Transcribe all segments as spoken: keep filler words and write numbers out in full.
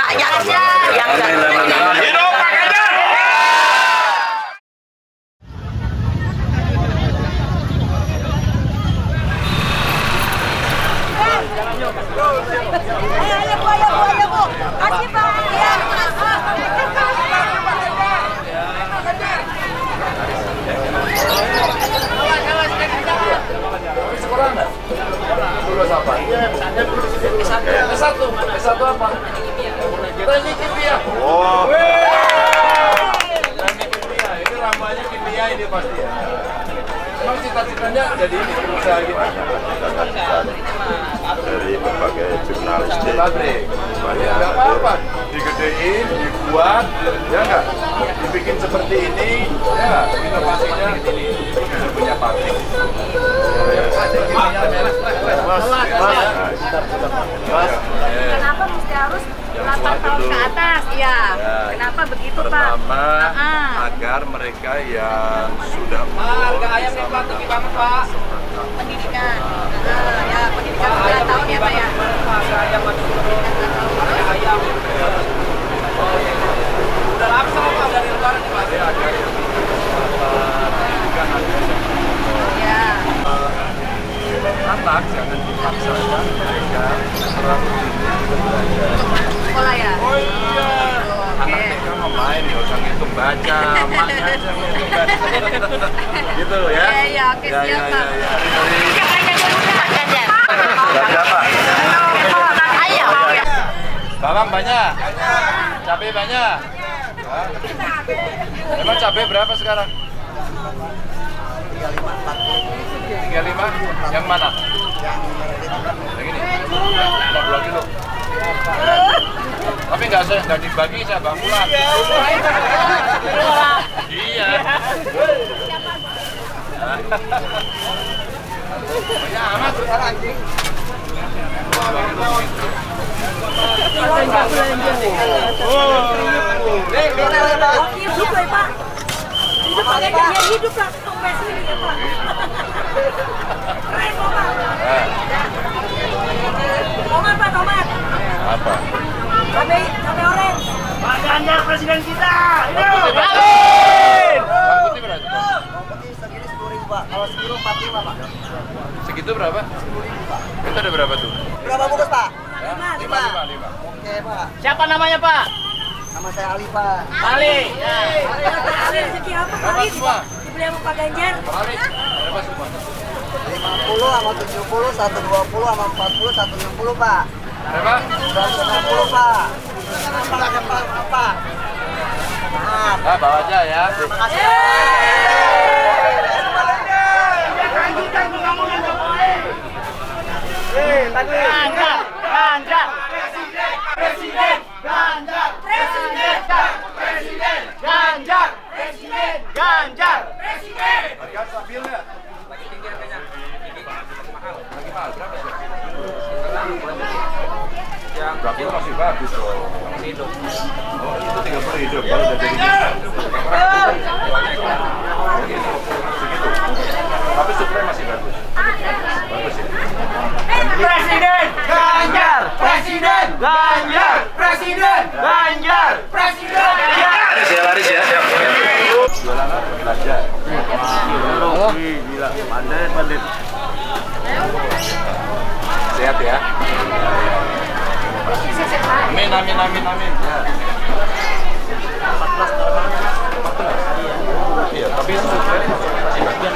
Yang yang hidup Pak Ganjar. Ayo, ayo Bu, ayo Bu, ayo Bu. Kasih Pak. Iya. Sekolah enggak? Lulus apa? S satu. S satu apa? Teknik kimia. Oh. Teknik kimia. Ini ramanya kimia ini pasti ya. Emang cita-citanya jadi ini pengusaha gimana? Dari berbagai jurnalistik. Pabrik. Ya nggak apa-apa. Digedein, dibuat, ya nggak? Dibikin seperti ini, ya inovasinya punya pabrik. Mas, mas, mas. Kenapa mesti harus delapan tahun ke atas? Iya. Kenapa begitu Pak? Pertama, Ah. agar mereka yang sudah Harga ayam nih Pak, tinggi banget Pak. Pendidikan. Ah, ya, pendidikan sembilan tahun ya Pak ya. Harga ayam masih turun. Harga ayam. Udah lama sama Pak dari lebaran nih Pak. Ya. anak jangan dipaksakan mereka terlalu dini belajar. Sekolah ya? Oh iya. Anak mereka mau main ya usah ngitung baca, maknya aja ngitung baca. Gitu ya? Iya, iya, oke Ya, siap ya, Pak. ya, ya. Pak Ganjar. Berapa? Ayo. Bawang banyak? Cabai banyak? Hah? Emang cabai berapa sekarang? tiga puluh lima. Yang mana? Yang ini? dua kilo. Tapi nggak saya nggak dibagi, saya bang pulang. Iya. Banyak amat anjing. Hidup lah Pak. Hidup Pak Ganjar, hidup lah. Sampai sini ya Pak. Keren kok Pak. Tomat Pak, tomat. Apa? Cabai, cabai orange. Pak Ganjar presiden kita. Bang putih berapa? Bawang putih segini sepuluh ribu Pak, kalau sekilo empat puluh lima Pak. Segitu berapa? sepuluh ribu Pak. Itu ada berapa tuh? Berapa bungkus Pak? Lima, Lima, lima, lima. Oke Pak, Siapa namanya Pak? nama saya Ali Pak. Ali. Ali rezeki apa Berapa kali? semua? Dibeli sama Pak Ganjar. Mari, berapa semua? lima puluh sama tujuh puluh, seratus dua puluh sama empat puluh, seratus enam puluh Pak. Berapa? seratus enam puluh Pak. Pak, Pak, Pak. Maaf. Nah, bawa aja ya. Makasih. Ganjar. Ganjar. Presiden. Ganjar. Presiden. Presiden. Ganjar. Presiden. Ganjar. Presiden. Harga stabil nggak? Lagi tinggi harganya. Lagi mahal. Berapa sih? Yang berapa masih bagus loh. Masih hidup. Oh, itu tiga puluh hidup. Kalau udah jadi segitu. Tapi suplai masih bagus. Bagus ya. Presiden. Ganjar. Presiden. Ganjar. Presiden. Ganjar. Presiden. Saya laris ya. Siap. Jualan apa? Belajar. Oh, gila. Pandai, pandai. Sehat ya. Amin, amin, amin, amin. Ya. empat belas tahun. Iya, tapi suplai masih bagus.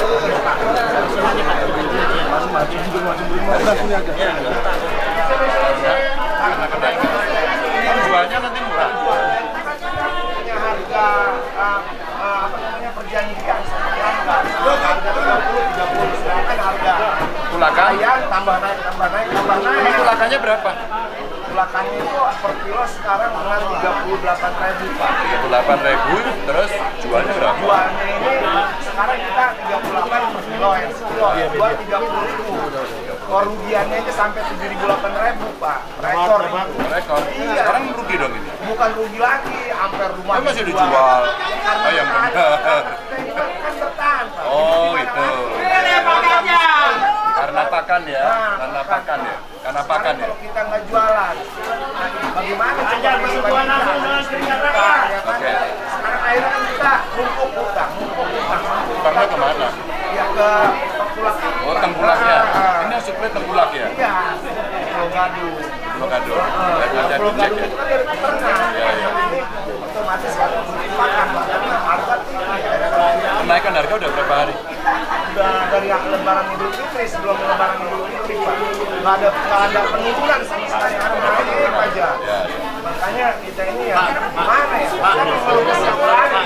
Karena kenaikan. Kan jualnya nanti murah. Harga apa namanya perjanjian harga tiga puluh tiga puluh sedangkan harga Tulakan? ayam tambah naik tambah naik tambah naik. Emang tulakannya berapa? Tulakannya itu per kilo sekarang dengan tiga puluh delapan ribu Pak. tiga puluh delapan ribu, terus jualnya berapa? Jualnya ini sekarang kita tiga puluh delapan per kilo yang sekilo jual tiga puluh ribu. Kerugiannya aja sampai tujuh ribu delapan ribu Pak. Rekor itu. Rekor. Iya. Sekarang rugi dong ini. Bukan rugi lagi, hampir rumah Kan masih dijual. Karena Oh, yang kita benar. kita ini kan bertahan Pak. Oh, Gimana itu. lagi? Pak Ganjar. Karena pakan ya, Nah, karena bukan. pakan ya, karena pakan Sekarang ya. kalau kita nggak jualan, gimana coba persatuan langsung dengan keringat rakyat ya kan? Sekarang akhirnya kan kita numpuk utang, numpuk utang. Utangnya kemana? Ya ke Tengkulak. Oh, Tengkulak ya? Ini yang suplai Tengkulak ya? Iya, Pulau Gadu. Pulau Gadu. Ada Pulau dicek Gadu ya? itu kan dari peternak. Iya, iya. Ini otomatis kan pakan, karena harga tinggi. Kenaikan harga udah berapa hari? Udah dari Lebaran Idul Fitri, sebelum Lebaran Idul Fitri, Pak. Nggak ada, nggak ada penurunan sama sekali, ada naik aja. Ya, ya. Makanya kita ini ya, gimana ya? Kita mau ke siapa lagi?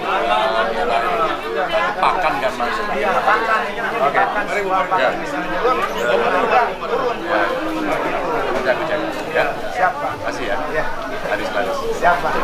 Pakan kan mas? Iya, pakan. Oke. Pakan, sebuah Ya. pakan misalnya turun, udah turun. Ya. Kita cek. Ya. Siap, Pak. Masih ya? Ya, Haris Laris. siap, Pak.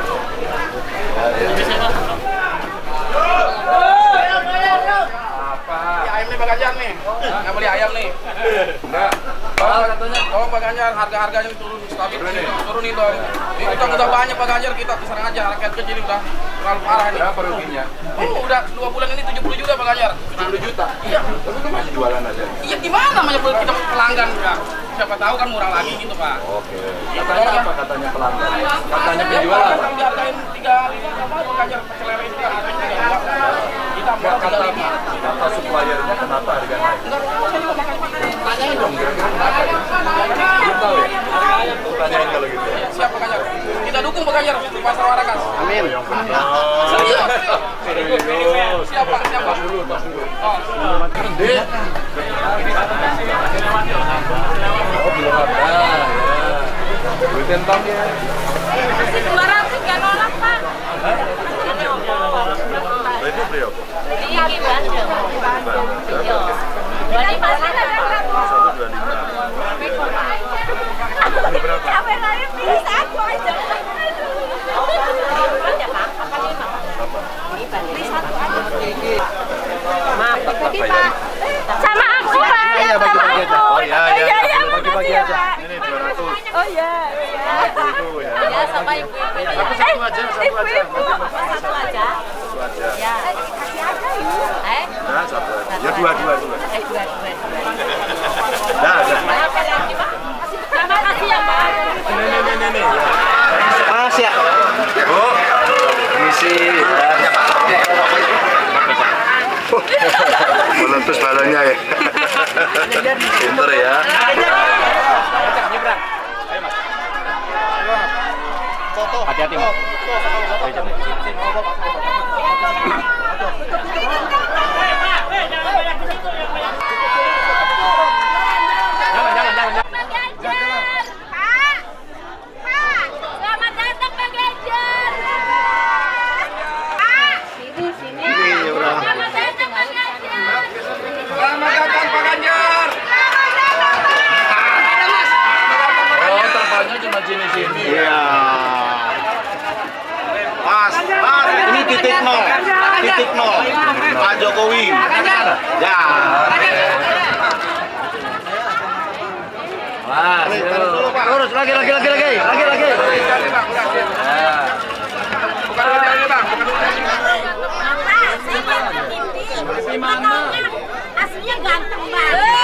Beli ayam nih Pak Ganjar nih, nggak beli ayam nih. Enggak. Kalau katanya, oh Pak Ganjar harga-harganya turun stabil, turunin dong. Ini kita udah banyak Pak Ganjar, kita terserang aja rakyat kecil ini udah terlalu parah nih. Berapa ruginya? Oh udah dua bulan ini tujuh puluh juta Pak Ganjar. tujuh puluh juta? Iya. Tapi itu masih jualan aja. Iya gimana namanya kita pelanggan ya. Siapa tahu kan murah lagi gitu Pak. Oke. Katanya apa katanya pelanggan? Katanya penjual apa? Kan dihargain tiga lima sama Pak Ganjar selera itu harganya tiga dua. Kita Enggak, mau tiga kata, lima. kata suppliernya kenapa harga naik? Enggak tahu saya juga makanya Tanyain dong, kira-kira kenapa ya? Belum tahu ya? Tanyain kalau gitu ya. siap Pak Ganjar. Kita dukung Pak Ganjar di pasar Warakas. Amin. Yang benar. Serius. Serius. Siapa? Siapa? Pas dulu, pas dulu. Oh. Dek. Oh, belum ada. Ya. Duitin tam ya. dua ratus nggak nolak, Pak. Itu beli apa? Tinggi Bandung. Iya. Dari mana? seratus dua puluh lima. Ini berapa? Capek lagi pilih satu aja. Maaf, Apa ya? sama aku Pak. Iya, bagi-bagi aja. Oh iya, iya. Iya, iya, Bagi-bagi makasih ya, aja. Pak. Ini dua ratus. Oh iya. Itu ya. Ya sama ibu-ibu. Tapi satu aja, satu aja. Ibu-ibu. Satu aja. Satu aja. Ya. Kasih aja yuk. Eh? Nah, satu aja. Ya dua, dua, dua. Eh, dua, dua, dua. Nah, ada. Apa lagi, Pak? Terima kasih ya, Pak. Ini, ini, ini, ini. Mas ya. Bu, misi. Meletus balanya ya. Pinter ya. Hati-hati, Mas. Jangan, jangan, jangan. Pak Ganjar. Pak. Pak. Selamat datang Pak Ganjar. Pak. Sini, sini. Selamat datang Pak Ganjar. Selamat datang Pak Ganjar. Oh, tempatnya cuma sini-sini. Iya. Mas, Mas, ini titik nol, titik nol. Pak Jokowi. Ya. Mas, Terus lagi, lagi, lagi, lagi, lagi, lagi. Bukan dulu dari Bang, bukan dulu dari Bang. Bapak, saya ganteng ini. Mana? Aslinya ganteng banget.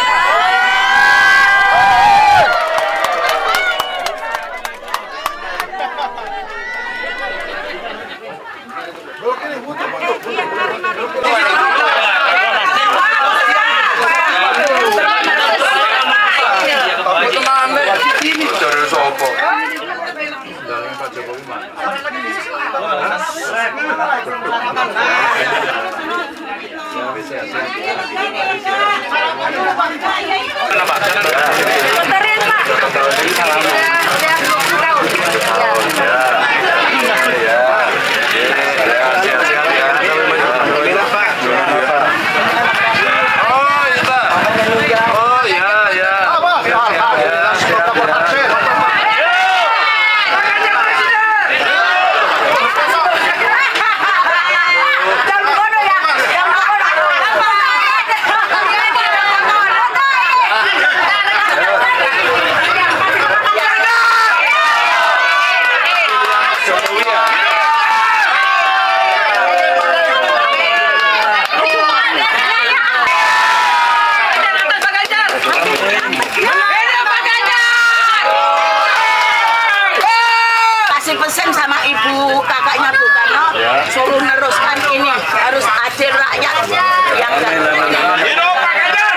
dari sopo. Dari Pak Jokowi mana? Benterin, Pak. wakil rakyat yang Hidup Pak Ganjar!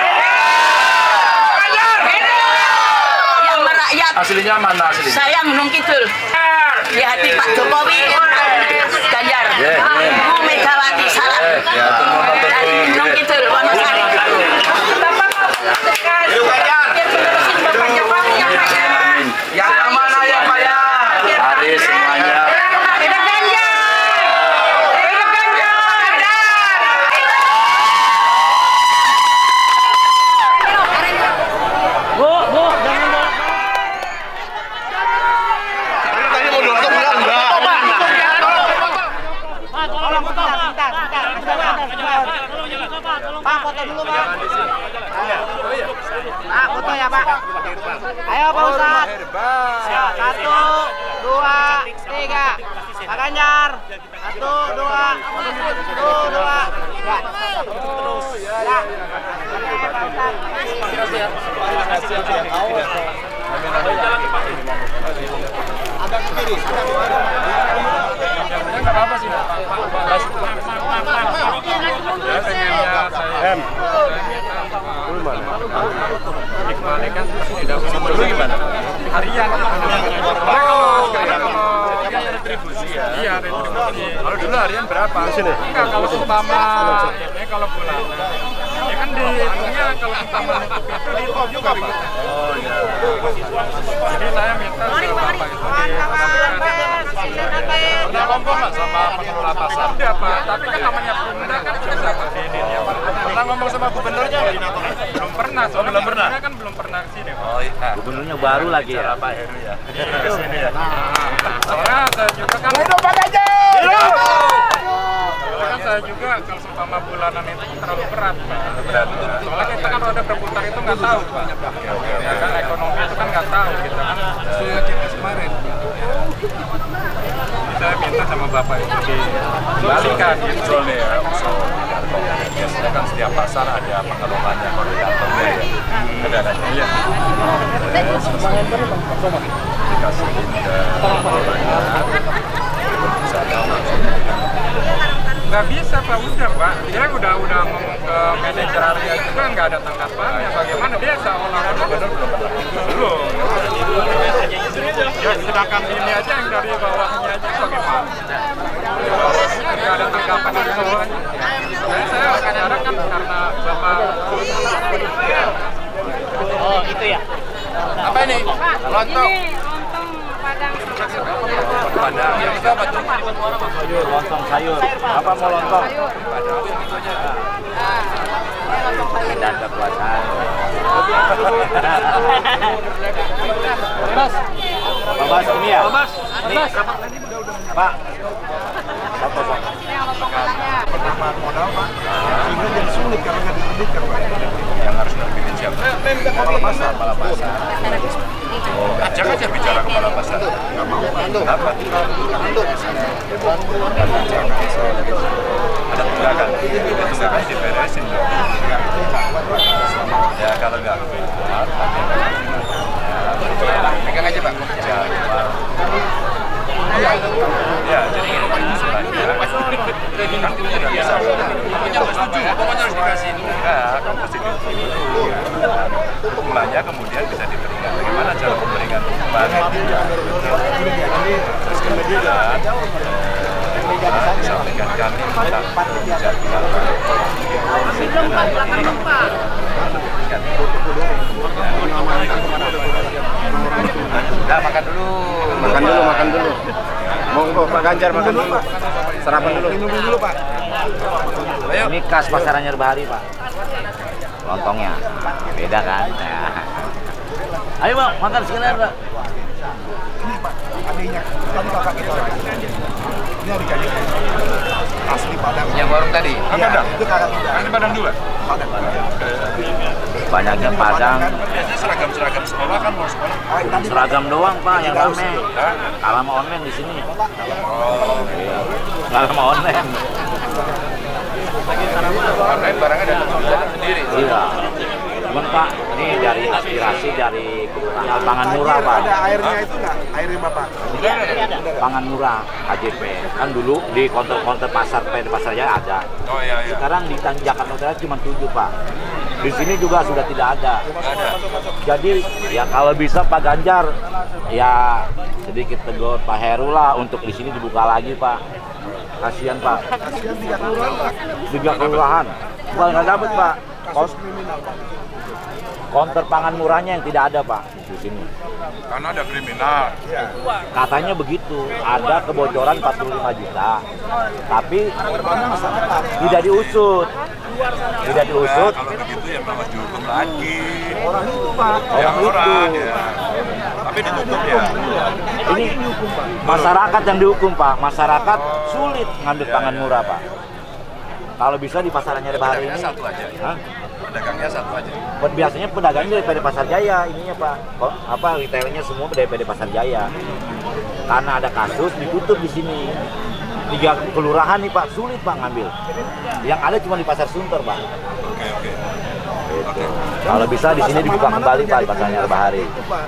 yang merakyat. Aslinya mana aslinya? Saya Gunung Kidul. Di hati Pak Jokowi, Ganjar. Ibu Megawati salam. Dari Gunung Kidul, Wonosari. Hidup Ganjar! Yang mana ya Pak ya? Hari semuanya. Pak, foto dulu Pak. Pak, foto ya Pak. Ayo Pak Ustadz. Satu, dua, tiga. Pak Ganjar. Satu, dua, satu, dua, tiga. Terus ya. Agak ke kiri. Enggak apa-apa sih. M. Iqbal kan tidak dulu gimana? Harian. Oh, sekarang retribusi ya. Iya, retribusi. Kalau dulu harian berapa? Sini. Enggak, kalau umpama ya kalau bulanan. Ya kan dihitungnya kalau umpama nutup itu dihitung juga, Pak. Oh iya. Jadi saya minta ke Bapak itu udah ngomong nggak sama pengelola pasar? Udah Pak, tapi kan namanya Pemda kan bisa berdiri ya Pak. Pernah ngomong sama gubernurnya? Belum pernah, soalnya belum pernah kan belum pernah kesini. Oh iya. Gubernurnya baru lagi ya Pak Heru ya. Iya kesini ya. Soalnya saya juga kan. Hidup Pak Ganjar! Hidup! Soalnya kan saya juga kalau seumpama bulanan itu terlalu berat Pak. Berat. Soalnya kita kan roda berputar itu nggak tahu Pak. Ya kan ekonomi itu kan nggak tahu kita kan. Sudah kita kemarin. Saya minta sama Bapak itu dikembalikan gitu ya. Biasanya kan setiap pasar ada pengelolanya, koordinatornya ya. Ada ada ya. Dikasihin ke pengelolanya. Nggak bisa Pak, udah Pak. Dia udah udah ngomong ke manajer area juga nggak ada tanggapannya. Bagaimana dia seolah-olah belum belum. Ya sedangkan ini aja yang dari bawahnya aja bagaimana? Bawahnya nggak ada tanggapan dari bawahnya. Saya saya akan harap kan karena Bapak. Oh itu ya. Apa ini? Lontong. Padang. Padang. Yang itu apa tuh? Sayur, lontong sayur. Apa mau lontong? Dan kekuasaan. Bas. Pak Bas ini ya? Bas. Bas. Pak. Apa Pak? Pertama modal Pak, sehingga jadi sulit karena nggak diterbitkan Pak. Yang harus diterbitkan siapa? Kepala pasar. Kepala pasar. Oh, ajak aja bicara kepala pasar. Nggak mau Pak. Kenapa? Ada tunggakan. Tunggakan diberesin dong. Ya kalau nggak kuat, Pegang aja Pak. ya jadi usulannya kan kita tidak bisa. Pokoknya harus setuju, pokoknya harus dikasih. Enggak, kamu mesti dulu. Usulannya kemudian bisa diberikan. Bagaimana cara memberikan umpan? Terus kemudian disampaikan kami tentang jadwal. Nah, makan dulu. Makan dulu, makan dulu. Monggo Pak Ganjar makan dulu. Sarapan dulu. Minum dulu Pak. Ayo. Ini khas pasar Anyar Bahari Pak. Lontongnya beda kan? Nah. Ayo Pak, makan sekedar Pak. Ini Pak, adiknya tadi kakak kita. Ini adik-adik asli Padang. Yang warung tadi. Ah, Padang. Itu kakak kita. Ini Padang dua. Padang. Banyaknya Padang. Biasanya seragam-seragam sekolah kan mau sekolah. Seragam doang Pak yang rame. Kalah sama online di sini. Oh, Kalah sama online. Online barangnya datang sendiri. Iya. Cuman Pak, ini dari aspirasi dari Kelurahan Pangan Murah Pak. Ada airnya itu nggak? Airnya Bapak? Pangan Murah K J P. Kan dulu di konter-konter pasar P D Pasar Jaya ada. Oh iya iya. Sekarang di Tanjung Jakarta Utara cuma tujuh Pak. Di sini juga sudah tidak ada. Ada. Jadi ya kalau bisa Pak Ganjar ya sedikit tegur Pak Heru lah untuk di sini dibuka lagi Pak. Kasihan Pak. Kasihan tiga kelurahan Pak. Tiga kelurahan. Bukan nggak dapat Pak. Kos konter pangan murahnya yang tidak ada Pak di sini. Karena ada kriminal. Katanya begitu, ada kebocoran empat puluh lima juta. Tapi tidak diusut. Tidak diusut. Nah, kalau begitu ya harus dihukum lagi. Orang itu Pak. Yang Orang orang itu. ya. Tapi ditutup ya. Ini masyarakat yang dihukum Pak. Masyarakat sulit ngambil pangan murah Pak. Kalau bisa di pasaran Nyari Bahari ini. Pedagangnya satu aja. Hah? Pedagangnya satu aja. Biasanya pedagangnya dari P D Pasar Jaya ininya Pak. Kok apa retailnya semua dari P D Pasar Jaya. Karena ada kasus ditutup di sini. Tiga kelurahan nih Pak, sulit Pak ngambil. Yang ada cuma di Pasar Sunter Pak. Oke oke. Gitu. Kalau bisa di sini dibuka kembali Pak di Pasar Nyari Bahari.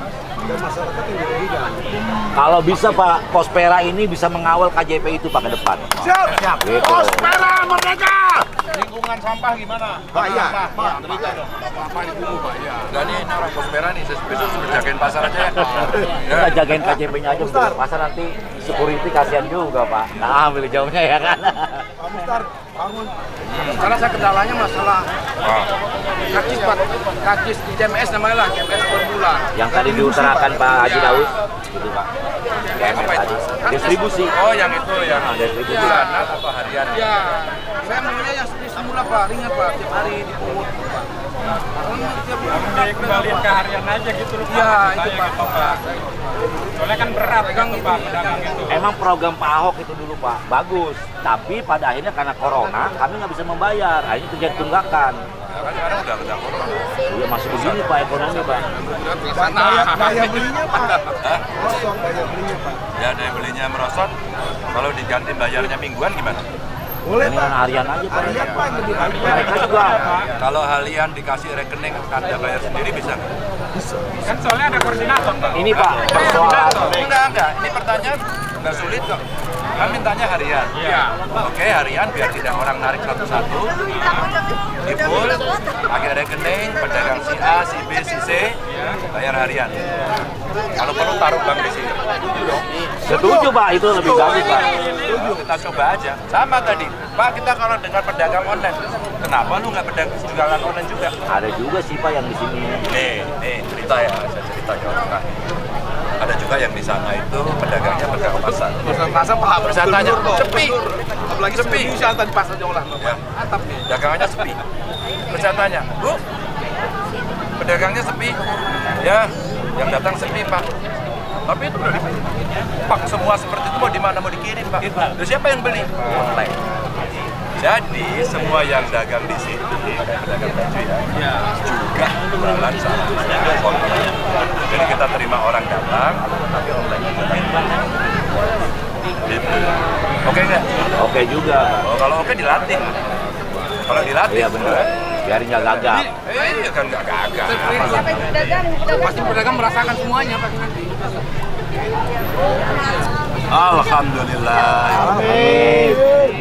Kalau bisa Pak, Pospera ini bisa mengawal K J P itu Pak ke depan. Siap. Siap. Gitu. Pospera merdeka. Lingkungan sampah gimana? Pak ya. Pak, cerita dong. Apa ini dulu Pak ya? Dan ini orang Pospera nih, besok suruh jagain pasar aja. Kita jagain K J P-nya aja di pasar nanti security kasihan juga Pak. Nah, ambil jauhnya ya kan. Pak Mustar, bangun. Karena saya kendalanya masalah kakis Pak, kakis di C M S namanya lah, C M S per bulan. Yang tadi diutarakan Pak Haji Daud, gitu Pak. K M S tadi. Distribusi. Oh yang itu yang Nah, distribusi. bulanan atau harian? Ya, saya maunya yang seperti semula Pak, ringan Pak, tiap hari dipungut Pak. Karena tiap Kembaliin ke harian aja gitu loh Pak. Iya, itu Kayak Pak. gitu, Pak. Soalnya kan berat kan tuh Pak pedagang itu. Emang program Pak Ahok itu dulu Pak, bagus. Tapi pada akhirnya karena corona, kami nggak bisa membayar. Akhirnya terjadi tunggakan. Kan sekarang udah udah corona. Iya masih begini Pak ekonomi Pak. Daya, daya belinya Pak. Kosong daya belinya Pak. Ya daya belinya merosot. Kalau diganti bayarnya mingguan gimana? Boleh Ini Pak. harian aja Pak. Harian Pak yang lebih baik. Mereka juga. Kalau halian dikasih rekening Anda bayar sendiri bisa nggak? Kan soalnya ada koordinator Pak. Ini Pak persoalan. Enggak enggak. Ini pertanyaan nggak sulit kok. Kami mintanya harian. Iya. Oke harian biar tidak orang narik satu-satu. Dipul, pakai rekening, pedagang si A, si B, si C, bayar harian. Kalau perlu taruh bank di sini. Setuju Pak, itu lebih bagus Pak. Kita coba aja. Sama tadi, Pak kita kalau dengan pedagang online, kenapa lu nggak pedagang jualan online juga? Ada juga sih Pak yang di sini. Nih, nih cerita ya, saya cerita Jawa Tengah. Ada juga yang di sana itu pedagangnya pedagang pasar. Pasar Pak, Saya tanya, sepi, apalagi sepi. bisa di pasar jauh lah. Ya, dagangannya sepi. Terus saya tanya, Bu, pedagangnya sepi? Ya, yang datang sepi Pak. Tapi itu udah dipak semua seperti itu mau di mana mau dikirim Pak. Terus siapa yang beli? Online. Jadi semua yang dagang di sini, pedagang baju ya, juga jualan sama online. Jadi kita terima orang datang, tapi online juga. Gitu. Oke nggak? Oke juga Pak. Oh, kalau oke dilatih. Kalau dilatih, Iya benar. Biar nggak gagal. Eh, iya kan nggak gagal. Pasti pedagang merasakan semuanya Pak nanti. Alhamdulillah. Amin.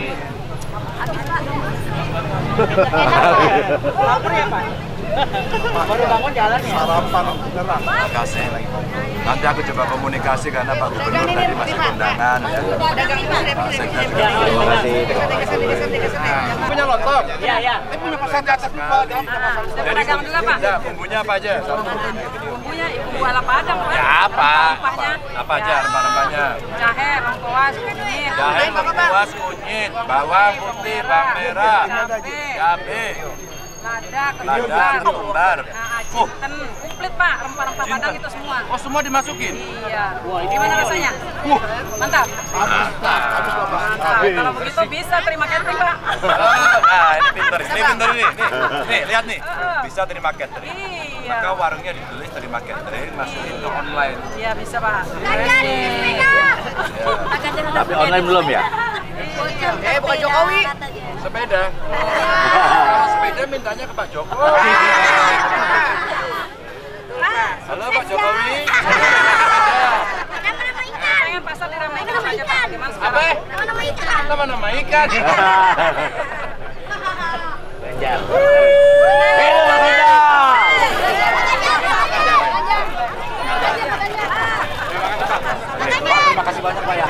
Lapar ya Pak? Baru bangun jalan ya? Sarapan beneran. Terima kasih. Nanti aku coba komunikasi karena Pak Gubernur tadi masih kondangan ya. Pak Sekda juga. Terima kasih. Terima kasih. Punya lontong? Iya, iya. Ini punya pasar di atas Pak. Jadi Pedagang juga, Pak? ya, bumbunya apa aja? Bumbunya ibu ala padang Pak. Ya apa? Rempahnya. Apa aja rempah-rempahnya? Jahe, lengkuas, kunyit. Jahe, lengkuas, kunyit, bawang putih, bawang merah, cabai, Lada, lada, ketumbar. ketumbar. Nah, jinten, komplit Pak, rempah-rempah padang itu semua. Oh semua dimasukin? Iya. Gimana rasanya? Mantap. Mantap. Kalau begitu bisa terima catering Pak. Nah ini pinter, ini pinter ini. Nih, nih lihat nih, bisa terima catering. Iya. Maka warungnya ditulis terima catering, masukin ke online. Iya bisa Pak. Tapi online belum ya? Eh, bukan Jokowi. Sepeda. Kalau sepeda mintanya ke Pak Jokowi. Halo Pak Jokowi. Pengen pasar diramaikan aja Pak. Gimana sekarang? Apa? Nama-nama ikan. Nama-nama ikan. Ganjar. Terima kasih banyak Pak ya.